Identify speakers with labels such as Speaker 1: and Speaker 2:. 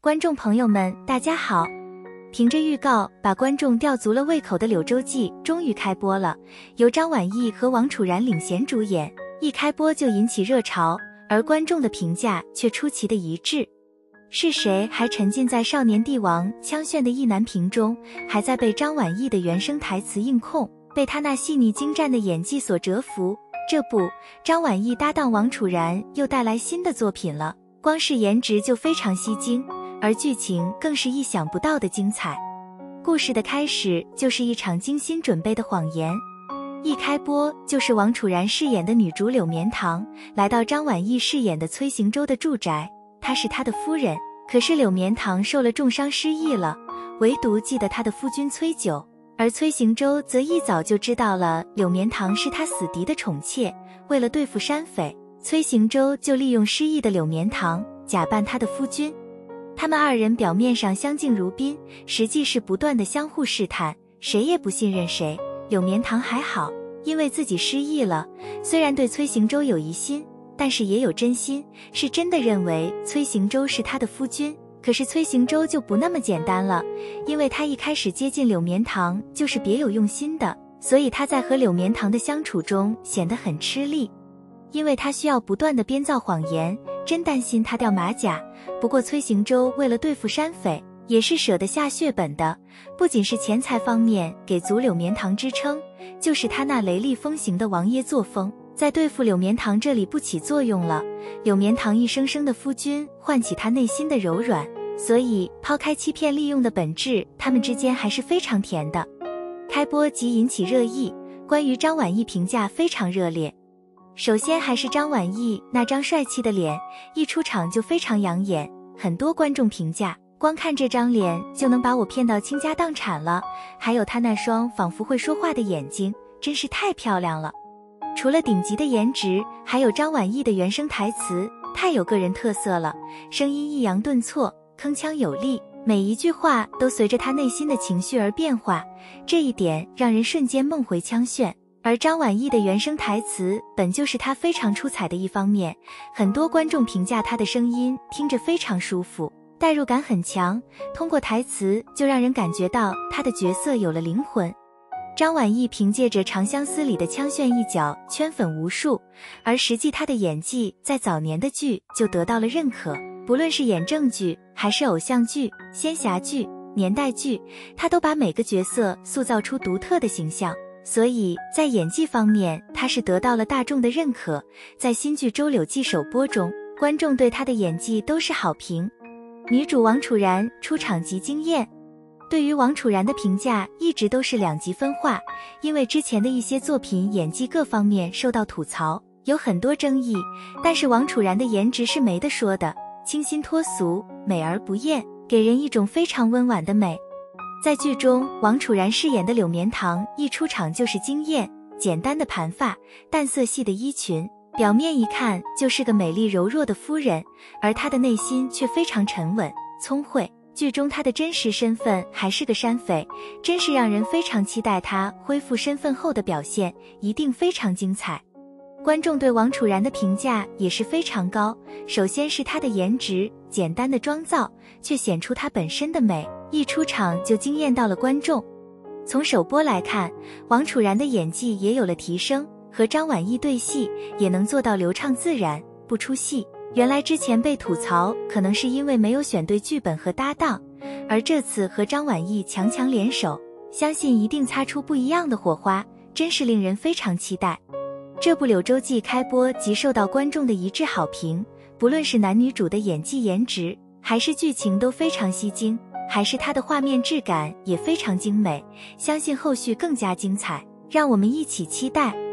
Speaker 1: 观众朋友们，大家好！凭着预告把观众吊足了胃口的《柳州记》终于开播了，由张晚意和王楚然领衔主演，一开播就引起热潮，而观众的评价却出奇的一致。是谁还沉浸在少年帝王枪炫的意难平中，还在被张晚意的原声台词硬控，被他那细腻精湛的演技所折服？这不，张晚意搭档王楚然又带来新的作品了，光是颜值就非常吸睛，而剧情更是意想不到的精彩。故事的开始就是一场精心准备的谎言。一开播就是王楚然饰演的女主柳绵堂来到张晚意饰演的崔行舟的住宅，她是他的夫人，可是柳绵堂受了重伤失忆了，唯独记得他的夫君崔九，而崔行舟则一早就知道了柳绵堂是他死敌的宠妾，为了对付山匪，崔行舟就利用失忆的柳绵堂假扮他的夫君。他们二人表面上相敬如宾，实际是不断的相互试探，谁也不信任谁。柳绵堂还好，因为自己失忆了，虽然对崔行舟有疑心，但是也有真心，是真的认为崔行舟是他的夫君。可是崔行舟就不那么简单了，因为他一开始接近柳绵堂就是别有用心的，所以他在和柳绵堂的相处中显得很吃力，因为他需要不断的编造谎言，真担心他掉马甲。不过崔行舟为了对付山匪，也是舍得下血本的，不仅是钱财方面给足柳绵堂支撑，就是他那雷厉风行的王爷作风，在对付柳绵堂这里不起作用了。柳绵堂一声声的夫君唤起他内心的柔软，所以抛开欺骗利用的本质，他们之间还是非常甜的。开播即引起热议，关于张晚意评价非常热烈。首先还是张晚意那张帅气的脸，一出场就非常养眼，很多观众评价光看这张脸就能把我骗到倾家荡产了，还有他那双仿佛会说话的眼睛，真是太漂亮了。除了顶级的颜值，还有张晚意的原声台词太有个人特色了，声音抑扬顿挫，铿锵有力，每一句话都随着他内心的情绪而变化，这一点让人瞬间梦回枪炫。而张晚意的原声台词本就是他非常出彩的一方面，很多观众评价他的声音听着非常舒服，代入感很强，通过台词就让人感觉到他的角色有了灵魂。张晚意凭借着《长相思》里的枪炫一角圈粉无数，而实际他的演技在早年的剧就得到了认可，不论是演正剧还是偶像剧、仙侠剧、年代剧，他都把每个角色塑造出独特的形象，所以在演技方面他是得到了大众的认可。在新剧《周柳记》首播中，观众对他的演技都是好评。女主王楚然出场即惊艳。对于王楚然的评价一直都是两极分化，因为之前的一些作品演技各方面受到吐槽，有很多争议，但是王楚然的颜值是没得说的，清新脱俗，美而不艳，给人一种非常温婉的美。在剧中，王楚然饰演的柳绵堂一出场就是惊艳，简单的盘发，淡色系的衣裙，表面一看就是个美丽柔弱的夫人，而她的内心却非常沉稳聪慧。剧中她的真实身份还是个山匪，真是让人非常期待她恢复身份后的表现，一定非常精彩。观众对王楚然的评价也是非常高，首先是她的颜值，简单的妆造却显出她本身的美，一出场就惊艳到了观众。从首播来看，王楚然的演技也有了提升，和张晚意对戏也能做到流畅自然，不出戏。原来之前被吐槽可能是因为没有选对剧本和搭档，而这次和张晚意强强联手，相信一定擦出不一样的火花，真是令人非常期待。这部《柳州记》开播即受到观众的一致好评，不论是男女主的演技颜值，还是剧情都非常吸睛，还是它的画面质感也非常精美，相信后续更加精彩，让我们一起期待。